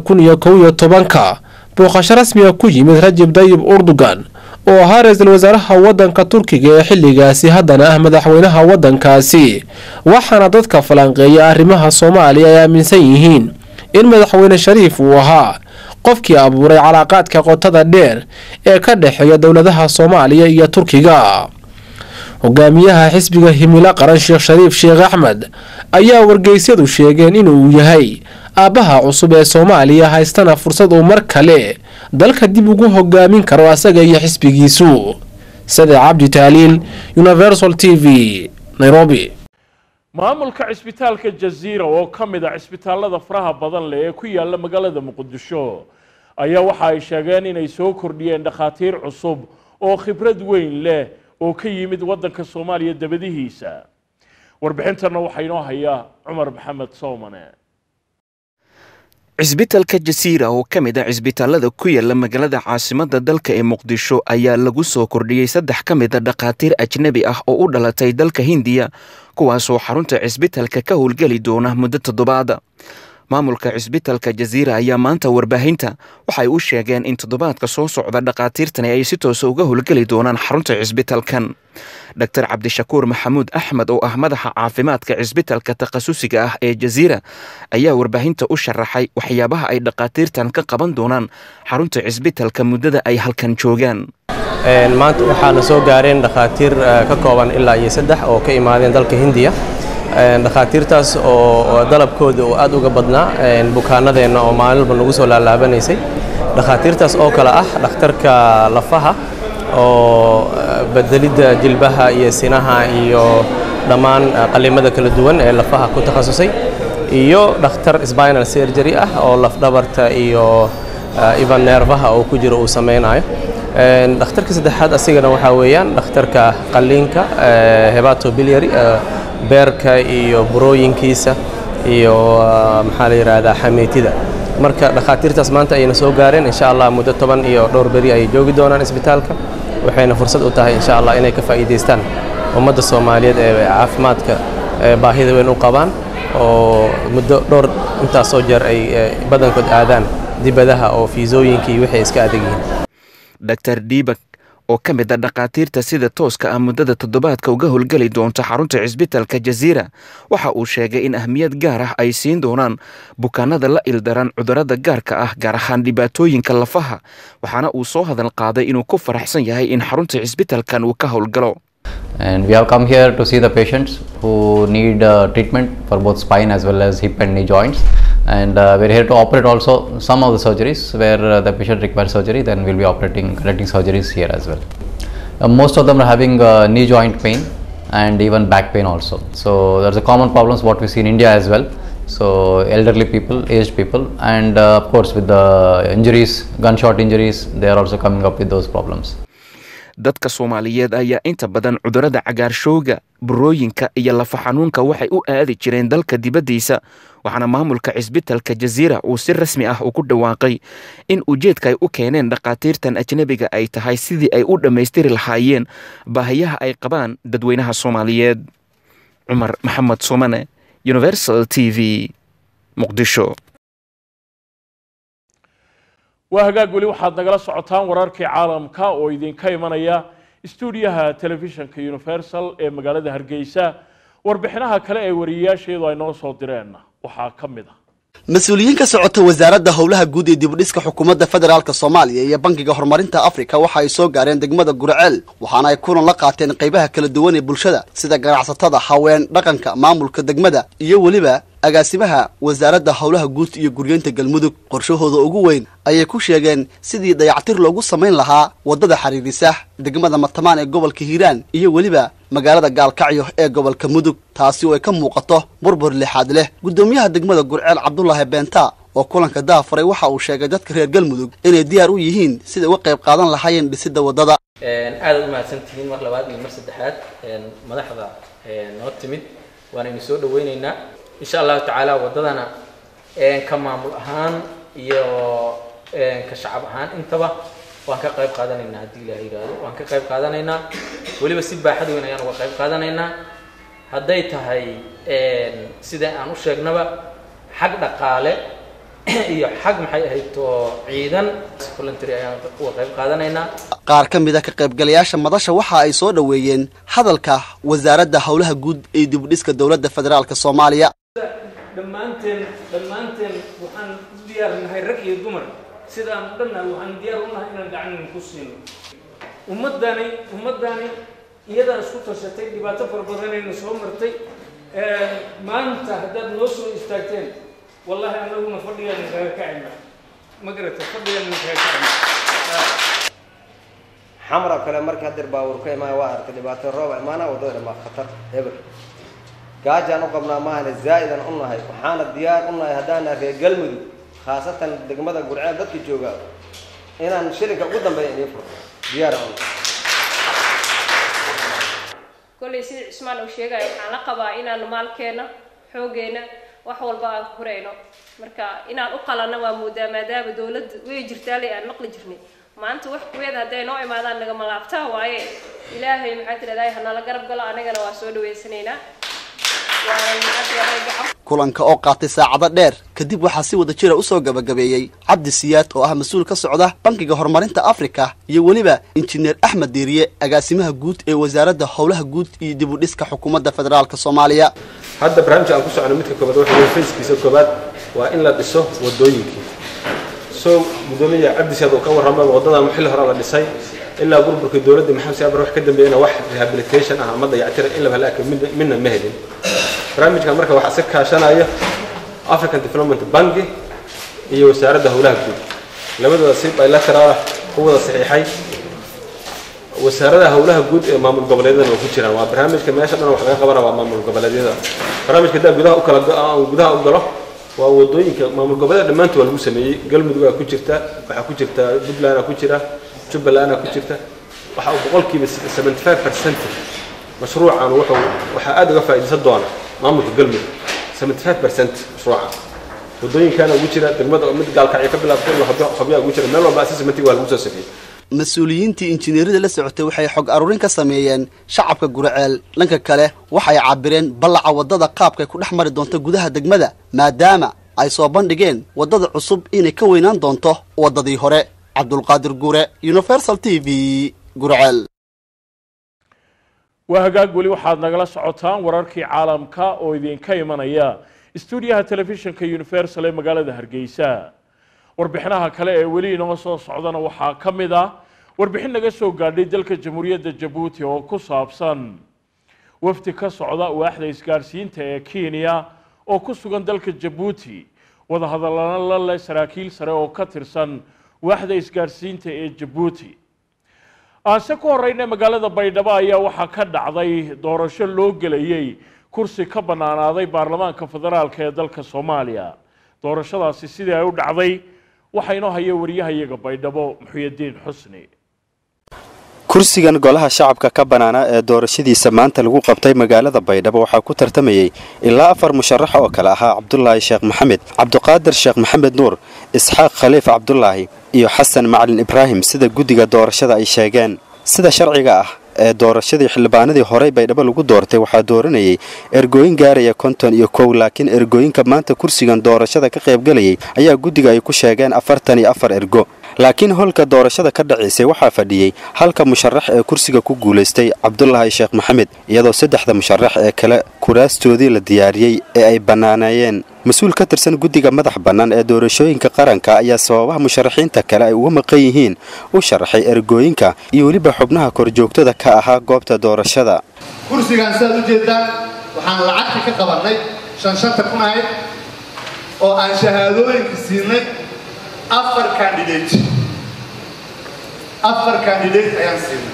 2011 booqasho rasmi ah ku yimid Rajab Tayyip Erdogan oo ahaa ra'iisul wasaaraha waddanka Turkiga ee xilligaasi haddana ah madaxweynaha waddankaasi, waxaana dadka falanqeeya arrimaha Soomaaliya ay aaminsan yihiin in madaxweyne Shariif uu ahaa qofkii abuuray calaaqaadka qotada dheer ee ka dhaxeeya dowladaha Soomaaliya iyo Turkiga. hogaamiyaha xisbiga Himilo Qaran Sheekh Shariif Sheekh Axmed ayaa wargeysyadu sheegeen inuu yahay aabaha cusub ee Soomaaliya, haystana fursad uu mar kale dalka dib ugu hogaamin karo asaga iyo xisbigiisu. Sida Cabdi Taaliil, Universal TV, Nairobi. maamulka cisbitaalka Jazeera oo ka mid ah cisbitaalada faraha badan leh ee ku yaala magaalada Muqdisho ayaa waxa ay sheegeen inay soo kordhiyeen dhakhaatiir cusub oo khibrad weyn leh oo ka yimid waddanka Soomaaliya dabadihiisa. warbixintana waxa inoo haya Cumar Maxamed Soomane. cisbitaalka Jazeera oo ka mid ah cisbitaalada ku yaala magaalada caasimadda dalka ee Muqdisho ayaa lagu soo kordhiyay 3 ka mid ah dhakhaatiir ajnabi ah oo u dhalatay dalka Hindiya, kuwaas oo xarunta cisbitaalka ka howlgali doona muddo 7 maamulka cisbitaalka Jazeera ayaa maanta warbaahinta waxay u sheegeen in 7 soo socda dhakhaatiirtani ay si toos ah uga howlgali doonaan xarunta cisbitaalkan. Dr. Cabdishakuur Maxamuud Axmed oo ah madaxa caafimaadka cisbitaalka takhasusiga ah ee Jazeera ayaa warbaahinta u sharaxay waxyaabaha ay dhakhaatiirtan ka qaban doonaan xarunta cisbitaalka muddada ay halkan joogaan. maanta waxaana soo gaareen dhakhaatiir ka kooban ilaa 3 oo ka imaadeen dalka Hindiya. dhakhaatiirtaas oo dalabkooda oo aad uga badnaa bukaanadeena oo maalinba nagu soo laalaabanaysay. dhakhaatiirtaas oo kala ah dhakhtarka lafaha oo bedelida jilbaha iyo sinaha iyo dhammaan qalimada kala duwan ee lafaha ku takhasusay, iyo dhakhtar spinal surgery ah oo laf dhabarta iyo even nervaha oo ku jiro uu sameynayo. dhakhtarka saddexaad asigana waxa weeyaan dhakhtarka qalliinka hepatobiliary beerka iyo burooyinkiisa iyo maxaa la yiraahdaa xameetida. marka dhakhaatiirtaas maanta ayna soo gaareen insha Allah muddo 10 iyo dhowr bari ay joogi doonaan isbitaalka, waxayna fursad u tahay insha Allah inay ka faa'iideystaan ummadda Soomaaliyeed ee caafimaadka baahida weyn u qabaan oo muddo dhowr intaas soo jeer ay badankood aadaan dibadaha oo fiisooyinkii wixii iska adeegayeen. Dr. Dibak oo ka mid ah dhakhaatiirta sida tooska ah muddada 7 uga howlgali doonta xarunta cisbitaalka Jazeera waxa uu sheegay in ahmiyad gaar ah ay siin doonaan bukaanada la ildaran cudurrada gaarka ah, gaar ahaan dhibaatooyinka lafaha, waxaana uu soo hadal qaaday inuu ku faraxsan yahay in xarunta cisbitaalkan uu ka howlgalo. And we have come here to see the patients who need treatment for both spine as well as hip and knee joints. And we're here to operate also some of the surgeries where the patient requires surgery, then we'll be conducting surgeries here as well. Most of them are having knee joint pain and even back pain also. So there's a common problems what we see in India as well. So elderly people, aged people, and of course with the injuries, gunshot injuries, they are also coming up with those problems. dadka Soomaaliyeed ayaa inta badan cudurrada cagaarshowga, burooyinka iyo lafa xanuunka waxay u aadi jireen dalka dibaddiisa, waxaana maamulka cisbitaalka Jazeera uu si rasmi ah ugu dhawaaqay in ujeedka ay u keeneen dhaqaatiirtan ajnabiga ay tahay sidii ay u dhammaystiri lahaayeen baahiyaha ay qabaan dadweynaha Soomaaliyeed. Cumar Maxamed Somane, Universal TV, Muqdisho. وهاجاج ولي واحد نقل سعطان ورارك عالم كا ويدين كيمانيا استوديوها تلفزيون كيونيفرسال مقالة هرجيسة وربحناها كلا ورياش يضاي نوصل درينا وحاكمده مسؤولين كسعودة وزارة هولها جودي دبليسك حكومة فدرال كصوماليا هي بنك هرمارينتا أفريقيا waxaa ay soo gaareen degmada Gurceel waxaana ay kulan la qaateen qaybaha kala duwan ee bulshada sida ganacsatada haween dhaqanka maamulka degmada iyo waliba agaasimaha wasaaradda howlaha guud iyo guryeynta galmudug qorshahooda ugu weyn ayay ku sheegeen sidii dayactir loogu sameyn lahaa wadada xariirisa degmada Matamaan ee gobolka Hiiraan iyo waliba magaalada Gaalkacyo ee gobolka Mudug taasi oo ay ka muuqato burbur lixaad leh gudoomiyaha degmada Gurceel Cabdullaahi Beenta oo kulanka daafaray waxa uu sheegay dadka reer galmudug inay diyaar u yihiin sida uga qayb qaadan lahaayeen dhisidda wadada aad u mahadsantihiin mar labaad iyo mar saddexaad madaxda noo timid waana soo dhaweynaynaa insha Allah taala wadadana ka maamul ahaan iyo ka shacab ahaan intaba waan ka qayb qaadanaynaa hadii Ilaahay yiraahdo waan ka qayb qaadanaynaa waliba si baaxad weyn ayaan uga qayb qaadanaynaa haday tahay sida aan u sheegnaba xaq dhaqaale iyo xaq maxay ahayd ciidan voluntary ayaan uga qayb qaadanaynaa qaar ka mid ah ka qaybgalayaasha madasha waxa ay soo dhaweeyeen hadalka wasaaradda howlaha guud ee dibdhiska dawladda federaalka Soomaaliya dhammaanteen waxaan diyaarnahay rag iyo dumar sidaan dhanna waxaan diyaar u nahay inaan gacan ku siino ummadani iyada isku tashatay dhibaato farbadanayna soo martay maanta haddaad noo soo istaagteen wallahi anaguna fadhiyaan kaga kacayna ma garata fadhiyaan kaga kacayna xamra kale marka dir baawur ka imaa waa artay dhibaato roob imaana wadada ma khatar eber gaajaan u qabnaa maahane zaa'idan u nahay waxaana diyaar u nahay hadaan reer galmudug khaasatan degmada Gurceel dadka jooga inaan shilinka ugu dambeeyo inay furo diyaar u kulli si Ismaan uu sheegay waxaan la qabaa inaan maalkeena xoogeena wax walba aan horeyno marka inaan u qalano waa moodaa maadaama dawladdu way jirtaa aan naqli jirnay maanta wax ku weed haday noo imaadaan naga malaabta waaye Ilaahay maxaa tiraahdaa hana la garab galo anagana waa soo dhaweysanaynaa kulanka oo qaatay saacado dheer kadib waxa si wada jira u soo gabagabeeyay Cabdi Siyaad oo ah mas'uul ka socda bankiga horumarinta Afrika iyo waliba injineer Axmed Diiriye agaasimaha guud ee wasaaradda howlaha guud iyo dib u dhiska xukuumadda federaalka Soomaaliya hadda barnaamijka aan ku socono midka koobaad waxa fayskiisa koobaad waa in la dhiso wadooyinka soo gudoomiyaha Cabdi Siyaad oo ka warramay wadada xilli hore la dhisay ilaa burburka dawladda maxamed Saabir wax ka dambeeyana wax rehabilitation ah ama dayactir in la helaaka midna ma helin barnaamijka marka waxa si kaashanaya African Development Bank iyo wasaaradda howlaha guud labadooda si bilateral ku wada saxiixay wasaaradda howlaha guud ee maamul goboleedyada oo ku jiraan waa barnaamijka meesha dhan wax laga qabanaa waa maamul goboleedyada barnaamijka gudaha u galo waa wadooyinka maamul goboleedyada dhamaantood lagu sameeyay galmudug ku jirta waxa ku jirta Puntland ku jira Jubbaland ku jirta waxa uu boqolkiiba 75% mashruucan waxa aad uga faa'iideysan doona maamulka galmudug 75% mashruuca wadooyinkana ugu jira degmada mid Gaalkacyo ka bilaabtay xubnaha ugu jira meel walba assessment-iga lagu soo sameeyay mas'uuliyiintii injineerada la socotay waxay xog aruurin ka sameeyeen shacabka Gurceel dhanka kale waxay cabireen ballaca wadada qaabka ku dhex mari doonto gudaha degmada maadaama ay soo bandhigeen wadada cusub inay ka weynaan doonto wadadii hore Cabdulqaadir Guure Universal TV Gurceel وهاجاج ولي واحد نقل سعطان وراركي عالم كا ويدين كيمانيا استوديوها تلفزيون كيونيفرسال مقالة هرجيسة وربحناها كلا ولي نوصل صعدنا وحا كمدا وربحنا قصو قاردي دلك جمهورية جيبوتي وكوسابسان وفتي كصعداء واحدة إسكارسين تا كينيا وكوسو دلك جيبوتي وذا هذا الله سراكيل سرا وكترسان واحدة إسكارسين تا جيبوتي aase ku horreynay magaalada Baydhabo ayaa waxa ka dhacday doorasho loo galayay kursi ka banaanaaday baarlamaanka federaalka ee dalka Soomaaliya doorashadaasi sidii ay u dhacday waxa inoo hayay wariyahayaga Baydhabo Muxyidiin Xusni kursigan golaha shacabka ka banaana ee doorashadiisa maanta lagu qabtay magaalada Baydhabo waxaa ku tartamayay ilaa 4 musharax oo kala ahaa Cabdullaahi Sheekh Maxamed, Cabdiqaadir Sheekh Maxamed Nuur, Isxaaq Khaliif Cabdullaahi iyo Xasan Macalin Ibraahim sida guddiga doorashada ay sheegeen. Sida sharciga ah ee doorashadii xildhibaanadii hore Baydhabo lagu doortay waxaa dooranayay ergooyin gaaraya 51 laakiin ergooyinka maanta kursigan doorashada ka qayb galayay ayaa guddiga ay ku sheegeen 44 ergo. laakiin holka doorashada ka dhaceysay waxaa fadhiyay halka musharax ee kursiga ku guuleystay Cabdullaahi Sheekh Maxamed iyadoo saddexda musharax ee kale kuraastoodii la diyaariyay ee ay banaanayeen. مسؤول كترسن جوديجا مدح بنان دورشوين كقرنكا يا صوابه مشرحين تكلا ومقيهين وشرحي إرجوينكا يولي بحبناها كرجوكتو ذا كأها قابت دورشدا. كرسي كان سادو جدا وحن العقد كقبلني شان تكون هاي أو عن شهادوين كسيني أفر كانديديت أيام سيني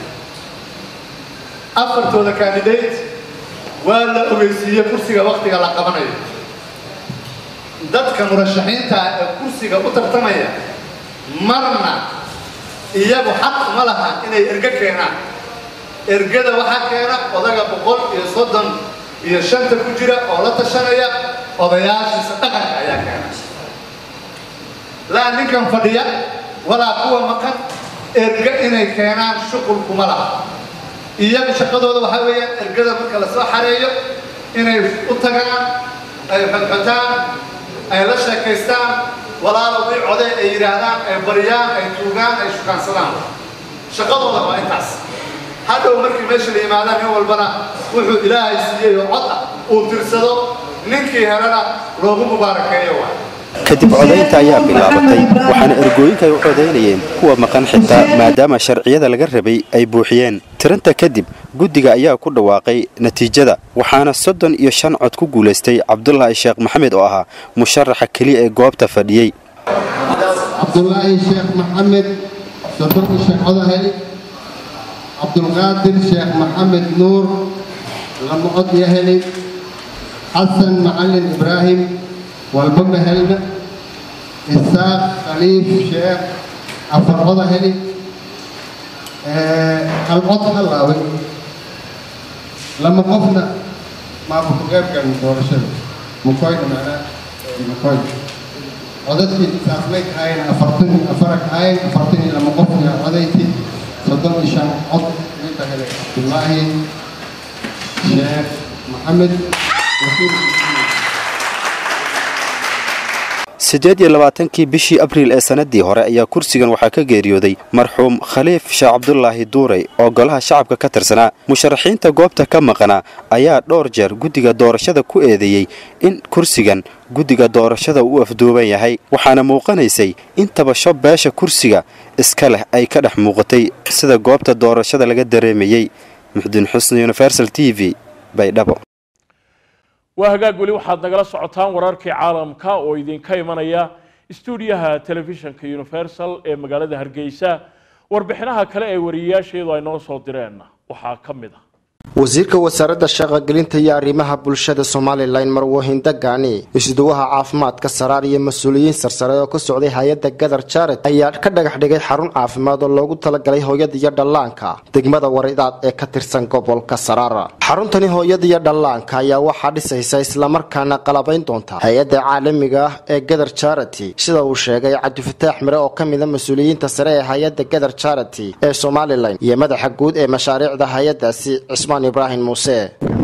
أفر تودا كانديديت ولا أويسية كرسي وقتي على قبني. dadka murashaxiinta ee kursiga u tartamaya marna iyagu xaq ma laha inay erga keenaan ergada waxa keena odaga 135 ku jira oo la tashanaya odayaashiisa dhaqanka ayaa keena la ninkan fadhiya wala kuwa maqan erga inay keenaan shaqul kuma laha iyagu shaqadooda waxa weeyaan ergada marka la soo xareeyo inay u tagaan ay xadxataan ay la sheekaystaan walaalowday coday ay yiraahdaan ay bariyaan ay tuugaan ay shukaansadaan shaqadooda waa intaas hadhow markii meesha la yimaadaan in walbana wuxuu ilaahay siiyay oo cod ah uu tirsado ninkii helana loogu mubaarakeeyo waa kadib codaynta ayaa bilaabatay waxaana ergooyinka ay u codaynayeen kuwa maqan xitaa maadaama sharciyada laga rabay ay buuxiyeen tiranta kadib guddiga ayaa ku dhawaaqay natiijada waxaana 35 cod ku guuleystay Cabdullaahi Sheekh Maxamed oo ahaa musharaxa kaliya ee goobta fadhiyay. Cabdullaahi Sheekh Maxamed 35 cod helay Cabdiqaadir Sheekh Maxamed Nuur lama cod helay Xasan Macalin Ibraahim والبم هلنا إسحاق خليف شيخ أفراد هلي العطف هلاوي لما قفنا ما بقيب كان دورشل مقايد معنا مقايد عدد سافلك هاين أفرك هاين أفرتني لما قفنا عديتي صدق إشان عطف أنت هلي عبد الله شيخ محمد وكيل 28 bishii Abriil ee sanadii hore ayaa kursigan waxaa ka geeriyooday marxuum Khaliif Sheekh Cabdullaahi Duuray oo golaha shacabka ka tirsanaa. Musharaxiinta goobta ka maqnaa ayaa dhowr jeer guddiga doorashada ku eedeeyay in kursigan guddiga doorashada uu afduuban yahay waxaana muuqanaysay in tabasho beesha kursiga iska leh ay ka dhex muuqatay sida goobta doorashada laga dareemayay. Muxdin Xusni, Universal TV, Baydhabo. وهاجاج ولي واحد نجلا سعطان ورارك عالم كا ويدين كاي منايا استوديوها تلفزيون كيونيفرسال مقالة هرجيسة وربحناها كلا ورياش يضاي نوصل درينا وحاكمده wasiirka wasaaradda shaqo-gelinta iyo arrimaha bulshada Soomaaliland Marwahin Dagani isduwaha caafimaadka saraar iyo mas'uuliyiin sarsare oo ka socday hay'adda Gadar Charity ayaa ka dhagax dhigay xarun caafimaad oo loogu talagalay hooyada iyo dhallaanka degmada Waridaad ee ka tirsan gobolka Saraara. Xaruntani hooyada iyo dhallaanka ayaa waxaa dhisaysa isla markaana qalabayn doonta hay'adda caalamiga ah ee Gadar Charity sida uu sheegay Cabdifataax Mire oo ka mid ah mas'uuliyiinta sare ee hay'adda Gadar Charity ee Soomaaliland iyo madaxa guud ee mashaariicda hay'addaasi إبراهيم موسى.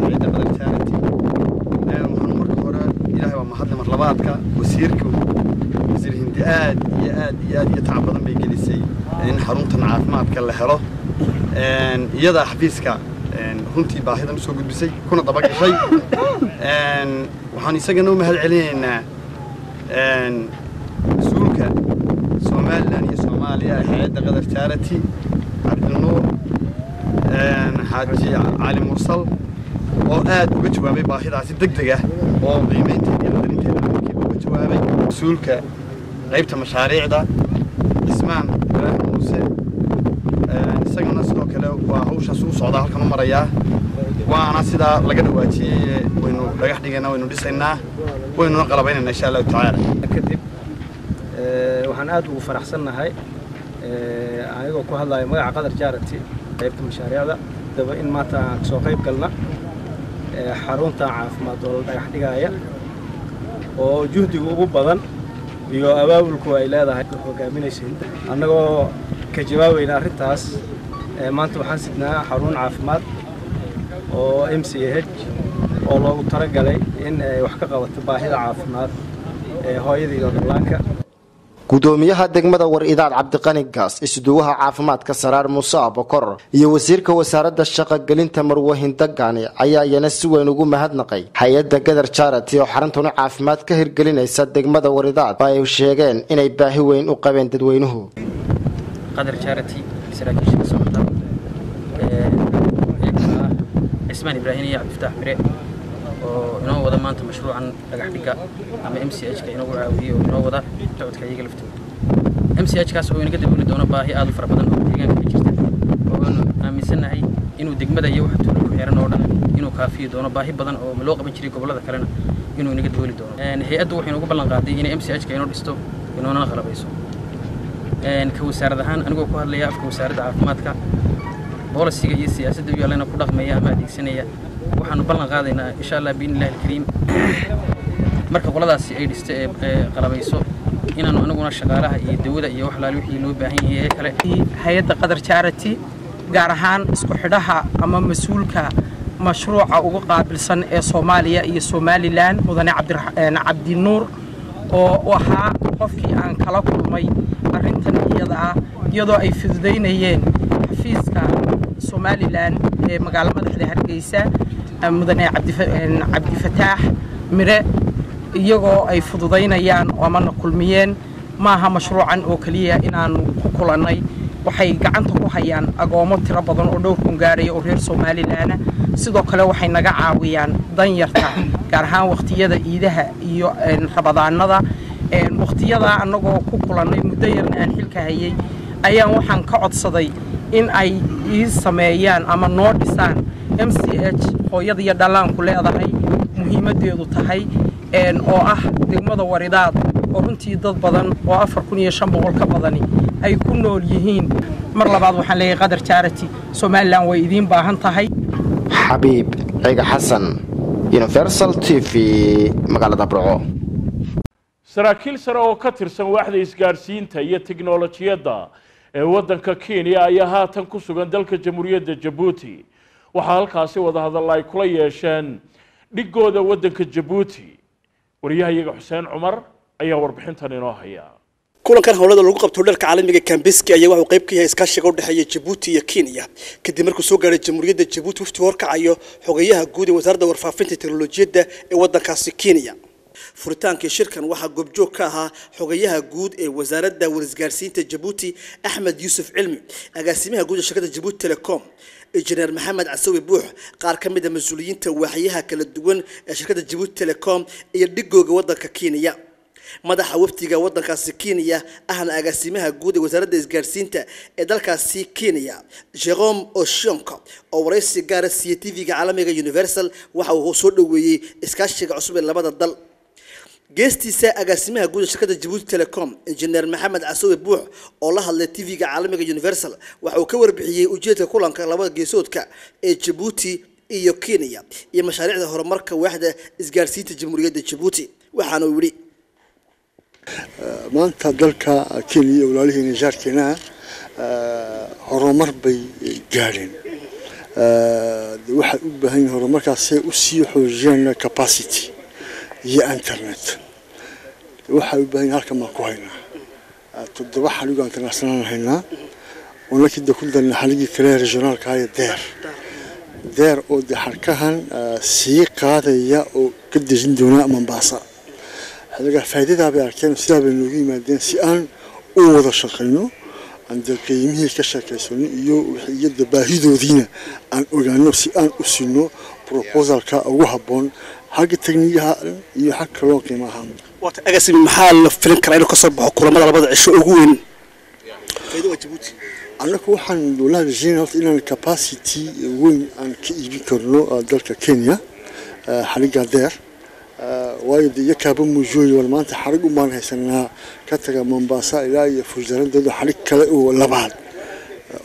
مرلباتك وسيرك وزير هنديات ياد يتعب بدن بيجلسي إن حرمتنا عافماتك اللي هلا يدا حفيزك هنتي باهدا مسوق بسي كنا طبقة شيء وحني سجنوا مهل علينا سولك Soomaaliya hay'adda Gadar Charity Cabdinuur حاجي عالم مرسل وآد وجوابي باهدا دقدقة وقيمتها وجوابي مسؤولك غيبت مشاريع ده اسمان إبراهيم موسى نسجل نسلو كله وهوش سوق صعدة كم مرة يا وأنا سيدا لقد وجهي وإنه لقح دينا وإنه ديسنا وإنه نقلبين إن شاء الله تعالى. كذب وحناد وفرح سنة هاي أيوة كهلا ما قدر جارتي qaybta mashaariicda daba in maanta aan soo qayb galna xarunta caafimaad oo la dhagax dhigaya oo juhdiga ugu badan iyo abaabulku ay leedahay hogaaminaysa annagoo ka jawaabayna arrintaas maanta waxaan sidnaa xarun caafimaad oo MCH oo loogu talagalay in ay wax ka qabato baahida caafimaad ee hooyada iyo dhallaanka gudoomiyaha degmada War-Idaad Cabdiqani Gaas isduwaha caafimaadka Saraar Muuse Abakor iyo wasiirka wasaaradda shaqo gelinta Marwo Hindagaani ayaa iyana si weyn ugu mahadnaqay hay'adda Gadar Charity oo xaruntan caafimaad ka hirgelinaysa degmada War-Idaad ay sheegeen inay baahi weyn u qabeen dadweynuhu Gadar Charity saraakiisha socota Ismaan Ibrahim iyo Cabdifataax Mire oo inoo wada maanta mashruucan dhagax dhiga ama MCH ka inoo caawiyo inoo wada socodka iyaga laftooda MCH kaas oo inaga dabooli doono baahi aad u fara badan oo deegaanka ka jirta oo aan aaminsanahay inuu degmada iyo waxa tuulo ku xiran oo dhan inuu kaafiyo doono baahi badan oo loo qaban jiray gobolada kalena inuu inaga dabooli doono hay'addu waxay inoogu ballan qaaday in MCH ka inoo dhisto inoona qalabayso ka wasaarad ahaan anigoo ku hadlaya afka wasaaradda caafimaadka bolisiga iyo siyaasadda iyo alena ku dhaqmaya ama adeegsanaya waxaanu ballan qaadaynaa insha Allah biinilaahi kariim marka qoladaasi ay dhiste qalabayso inaanu anaguna shaqaalaha iyo dawladda iyo wax laali wixii loo baahan yahay kale hay'adda Qadar Charity gaar ahaan isku xidhaha ama mas'uulka mashruuca ugu qaabilsan ee Soomaaliya iyo Somaliland mudane Cabdi Nuur oo ahaa qofkii aan kala kulmay arrintan iyadoo ay fududeynayeen xafiiska Somaliland ee magaalada madaxda Hargeysa mudane Cabdifataax Mire iyagoo ay fududeynayaan oo amana kulmiyeen maaha mashruucan oo kaliya inaan ku kulanay waxay gacanta ku hayaan agoomo tiro badan oo dhowr kun gaaray oo reer Somaliland sidoo kale waxay naga caawiyaan danyarta gaar ahaan waqtiyada iidaha iyo rabadaanada waqtiyada anagoo ku kulanay muddo yarna aan xilka hayay ayaan waxaan ka codsaday in ay ii sameeyaan ama noo dhisaan MCH hooyada iyo dhallaanku leedahay muhiimadeedu tahay oo ah degmada War-Idaad oo runtii dad badan oo 4500 ka badani ay ku nool yihiin mar labaad waxaan leeyahay Qadar Charity Somaliland way idin baahan tahay Xabiib Ciga Xasan Universal TV magaalada Burco saraakiil sare oo ka tirsan waaxda isgaarsiinta iyo tiknoolajiyadda ee waddanka Kenya ayaa haatan ku sugan dalka Jamhuuriyadda Djibouti waxa halkaasi wada hadal ay kula yeesheen dhigooda waddanka Djibouti wariyahayaga Xuseen Cumar ayaa warbixintan inoo haya kulankan howlada lagu qabto dharka caalamiga Kambiski ayaa waxa uu qayb ka yahay iskaashiga u dhaxeeya Djibouti iyo Kenya kadib markuu soo gaaray Jamhuuriyadda Djibouti wafdi horkacayo xogayaha guud ee wasaaradda warfaafinta teknolojiyadda ee waddankaasi Kenya furitaanka shirkan waxa goobjoog ka ahaa xogayaha guud ee wasaaradda warisgaarsiinta Djibouti Ahmed Yusuf Cilmi agaasimaha guud ee shirkadda Djibouti Telecom injineer Maxamed Casawi Buux qaar ka mid ah mas'uuliyiinta waaxyaha kala duwan ee shirkadda Djibouti Telecom iyo dhigooga waddanka Kenya madaxa wafdiga waddankaasi Kenya ahna agaasimaha guud ee wasaaradda isgaarsiinta ee dalkaasi Kenya Jerome Oshionko oo waraysi gaar ah TV-ga caalamiga Universal waxa uu soo dhaweeyay iskaashiga cusub ee labada dal geestiisa agaasimaha guud ee shirkadda Djibouti Telecom injineer Maxamed Casawi Buux oo la hadlay TV-ga caalamiga Universal waxa uu ka warbixiyay ujeedka kulanka labada geesoodka ee Djibouti iyo Kenya iyo mashaariicda horumarka waaxda isgaarsiinta Jamhuuriyadda Djibouti waxaana uu yiri maanta dalka Kenya iyo walaalihiina jaarkeena horumar bay gaareen waxa u baahan yahay horumarkaas si u sii xoojiyaan capacity iyo internet waxa u baahan halka ma ku haynaa toddoba xaliga international haynaa oo kida ku dalna xaligi kale regionalka ay deer oo harkahan sii qaadaya oo ka dejin doona Mombasa halaga faa'iidada bay arkeen sida bay noogu yimaadeen si aan u wada shaqeyno aan dalkayimihii ka shaqeysano iyo wixii baahidoodiina aan ogaano si aan u sino proposalka ugu haboon حاجة تقنية iyo xaq kaloo qiimaha wata agaasimi maxaa la filin karaa inuu ka soo baxo kulamada labada cisho ugu weyn faydo Djibouti anaku waxaan dowladda Kenya inaan capacity weyn aan ka iibin karno dalka Kenya xaliga deer waayo yakaaba muujooy wal maanta xarig u maan haysanaa ka taga Mombasa ilaa iyo fujaradooda xalig kale oo labaad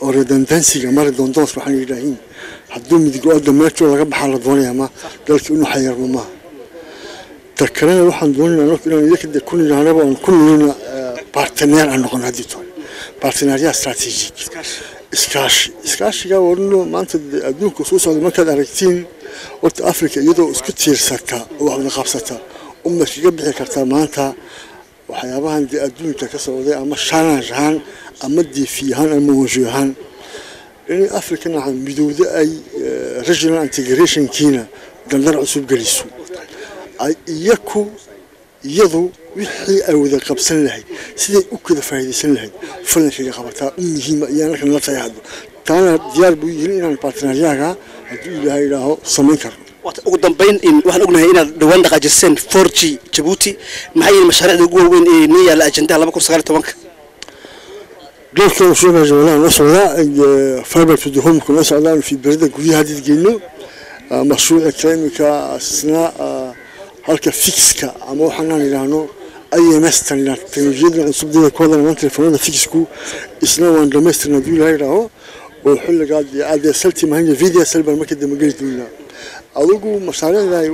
oo redundansiga mari doondoos waxaan yidhaahin hadduu midigo-ada meesho laga baxaa la doonaya ma dalka inuu xayarmo maaha ta kalena waxaan doonaynaa marka inaan idinka ku nidhahnaba aan ku nidhina barteneer aan noqon haddii toon barteneeryaha strategic iskaashiga warno maanta adduunka soo socda markaad aragtiin horta africa iyadoo isku tiirsata oo waxwada qabsata uma kaga bixi kartaa maanta waxyaabahan dee adduunka ka socday ama challenge ahaan ama diifi ahaan ama wajo ahaan in african ahaan midowda ay regional integrationkiina daldar cusub geliso ay iyadu wixii ay wada qabsan lahayd siday u kala faa'iideysan lahayd falankiga qabataa u muhiima iyaan halkan la tayaado taana diyaar buu yihiin inaan bartneryaga hadduu ilaahay idhaaho samayn karno ugu dambeyn waxaan ognahay inaad dhawaan dhaqaajiseen 4G Djibouti maxay yihiin mashaariicda ugu waaweyn ee noo yaala ajendaha 2019 دولك وشوفها جولان وصلنا فايبر تو هوم كنا صعدنا في بريدة قوية هذه تجينا مشروع كلينيكا أثناء هالك فيكسكا أما وحنا نلانو أي مستر لنا تنجيد نصب دي كوادر من تلفوننا فيكسكو إثناء وان دمستر ندول هاي راهو وحل قاعد سلتي ما هي فيديو سلبا ما كده مجلس دولا ألوجو مشاريع ذا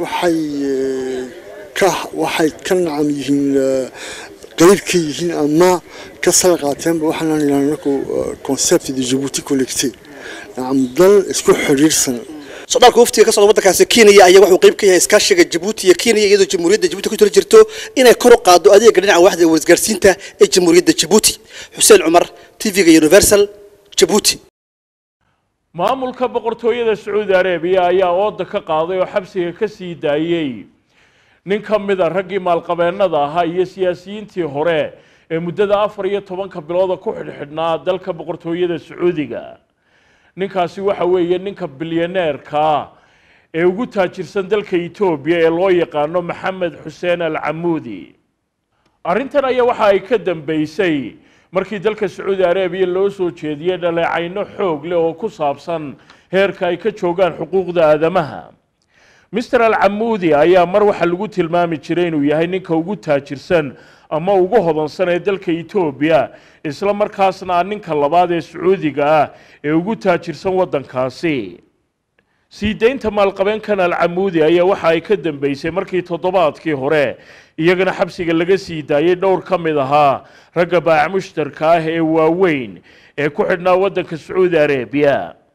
وحي كان عم يجين قريب كيجين أما كسر قاتم وحنا نلانكو كونسبت دي جيبوتي كولكتي عم ضل اسكو حرير سنة socdaalka waftiga ka socda waddankaasi Kenya ayaa wuxuu qayb ka yahay iskaashiga Djibouti iyo Kenya iyadoo Jamhuuriyadda Djibouti ku tiro jirto inay kor u qaado adeegga dhinaca waaxda wasgaarsiinta ee Jamhuuriyadda Djibouti Xuseen Cumar TV-ga Universal Djibouti maamulka boqortooyada Sacuudi Arabiya ayaa ooda ka qaaday oo xabsiga ka sii daayay nin ka mid ah raggii maalqabeennada ahaa iyo siyaasiyiintii hore ee muddada 14 bilood ku xidhnaa dalka boqortooyada Sacuudiga ninkaasi waxa weeye ninka bilyaneerka ee ugu taajirsan dalka Itoobiya ee loo yaqaano Maxamed Xuseen Al-Amuudi arrintan ayaa waxa ay ka dambeysay markii dalka Sacuudi Arabiya loo soo jeediyay dhaleecayno xoog leh oo ku saabsan heerka ay ka joogaan xuquuqda aadamaha Mr. Al-Amuudi ayaa mar waxa lagu tilmaami jiray inuu yahay ninka ugu taajirsan ama ugu hodansan ee dalka Itoobiya isla markaasna ninka labaad ee Sacuudiga ah ee ugu taajirsan wadankaasi siideynta maalqabeenkan Al-Amuudi ayaa waxa ay ka dambeysay markii toddobaadkii hore iyagana xabsiga laga sii daayay dhowr ka mid ahaa ragga baac mushtarka ah ee waaweyn ee ku xidhnaa wadanka Sacuudi Arabiya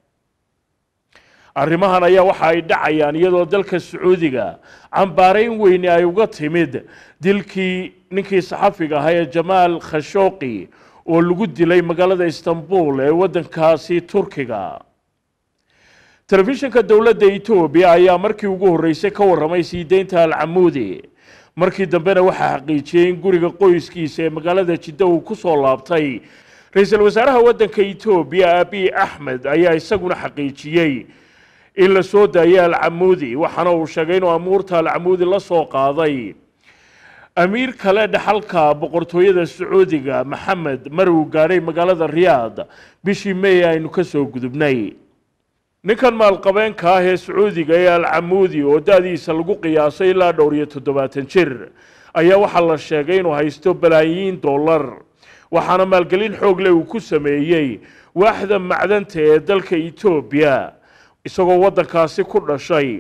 arrimahan ayaa waxa ay dhacayaan iyadoo dalka Sacuudiga cambaarayn weyn ay uga timid dilkii ninkii saxafiga ahaa ee Jamal Khashoggi oo lagu dilay magaalada Istanbul ee wadankaasi Turkiga telefishinka dawladda Itoobiya ayaa markii ugu horeysay ka warramay siideynta Al-Amuudi markii dambena waxa xaqiijiyay in guriga qoyskiisa ee magaalada Jidda uu ku soo laabtay ra'iisul wasaaraha wadanka Itoobiya Abiy Ahmed ayaa isaguna xaqiijiyay in la soo daayay Al-Amuudi waxana uu sheegay inuu amuurta Al-Amuudi la soo qaaday أمير كلا دحلقة بقرطوية السعودية محمد مرو قاري مقالة الرياض بشي ميا إنو كسو قدبناي نكن مالقبين كاهي سعودية العمودي ودادي سلقو قياسي لا دورية الدباتن شر أيا وحال الشاقين وهايستو بلايين دولار وحانا مالقلين حوق لي وكسميي واحدا معدنتي دالك إيتوبيا إساقو ودن كاسي كل شيء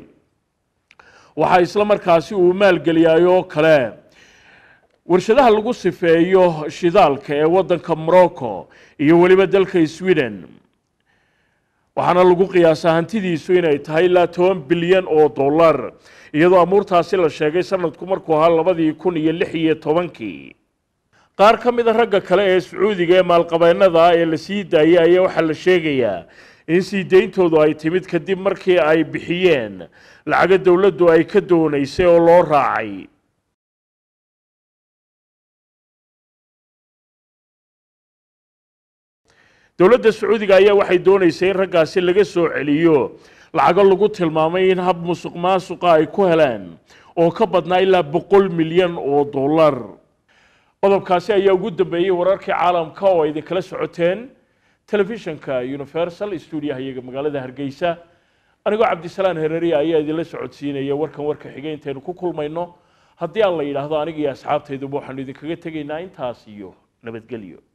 وحا إسلامر كاسي ومالقليايو كلام warshadaha lagu sifeeyo shidaalka ee wadanka Morocco iyo waliba dalka Sweden waxaana lagu qiyaasaa hantidiisu inay tahay ilaa 10 bilyan oo dollar iyadoo amuurtaasi la sheegay sanadku markuu ahaa 2016 qaar ka mid ah ragga kale ee Sacuudiga ee maalqabeennada ee la sii daayay ayaa waxa la sheegayaa in siideyntoodu ay timid kadib markii ay bixiyeen lacag dawladdu ay ka doonaysay oo loo raacay dawladda Sacuudiga ayaa waxay doonaysay in raggaasi laga soo celiyo lacago lagu tilmaamay in hab musuqmaasuqa ay ku heleen oo ka badnaa ilaa 100 milyan oo dollar qodobkaasi ayaa ugu dambeeyay wararkii caalamka oo ay kala socoteen telefishinka Universal Studio iyaga magaalada Hargeysa anigoo Cabdisalaan Hereeri ayaa idin la socodsiinaya warka xigeenteenu ku kulmayno haddii aan la yiraahdo aniga iyo asxaabtaydu waxaan idin kaga tageynaa intaas iyo nabadgelyo